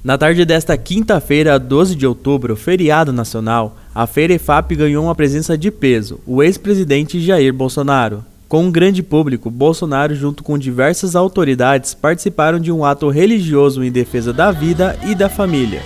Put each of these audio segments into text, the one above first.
Na tarde desta quinta-feira, 12 de outubro, feriado nacional, a Feira EFAP ganhou uma presença de peso, o ex-presidente Jair Bolsonaro. Com um grande público, Bolsonaro, junto com diversas autoridades, participaram de um ato religioso em defesa da vida e da família.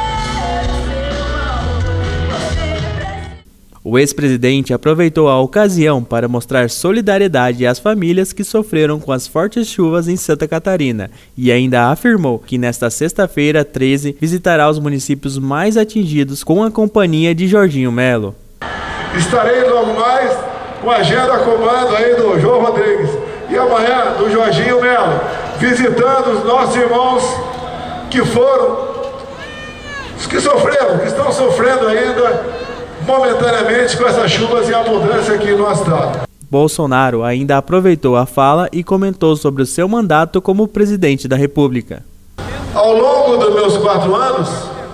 O ex-presidente aproveitou a ocasião para mostrar solidariedade às famílias que sofreram com as fortes chuvas em Santa Catarina e ainda afirmou que nesta sexta-feira, 13, visitará os municípios mais atingidos com a companhia de Jorginho Melo. Estarei logo mais com a agenda a comando aí do João Rodrigues e amanhã do Jorginho Melo, visitando os nossos irmãos que foram, os que sofreram, que estão sofrendo ainda momentaneamente com essas chuvas e abundância aqui no estado. Bolsonaro ainda aproveitou a fala e comentou sobre o seu mandato como presidente da República. Ao longo dos meus 4 anos,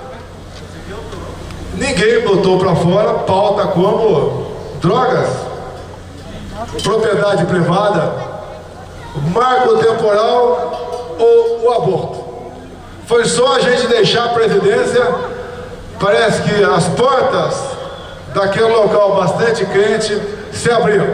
ninguém botou para fora pauta como drogas, propriedade privada, marco temporal ou o aborto. Foi só a gente deixar a presidência, parece que as portas daquele local bastante quente se abriram.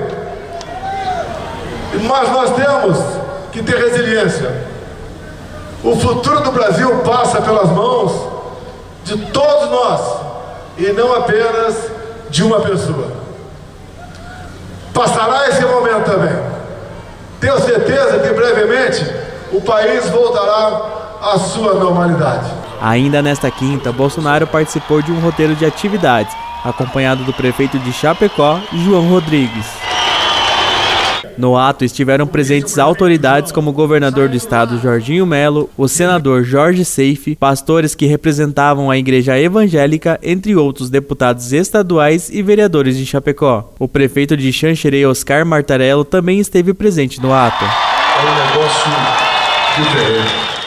Mas nós temos que ter resiliência. O futuro do Brasil passa pelas mãos de todos nós e não apenas de uma pessoa. Passará esse momento também. Tenho certeza que brevemente o país voltará à sua normalidade. Ainda nesta quinta, Bolsonaro participou de um roteiro de atividades, acompanhado do prefeito de Chapecó, João Rodrigues. No ato estiveram presentes autoridades como o governador do estado, Jorginho Melo, o senador Jorge Seife, pastores que representavam a igreja evangélica, entre outros deputados estaduais e vereadores de Chapecó. O prefeito de Xanxerê, Oscar Martarello, também esteve presente no ato. É um negócio diferente.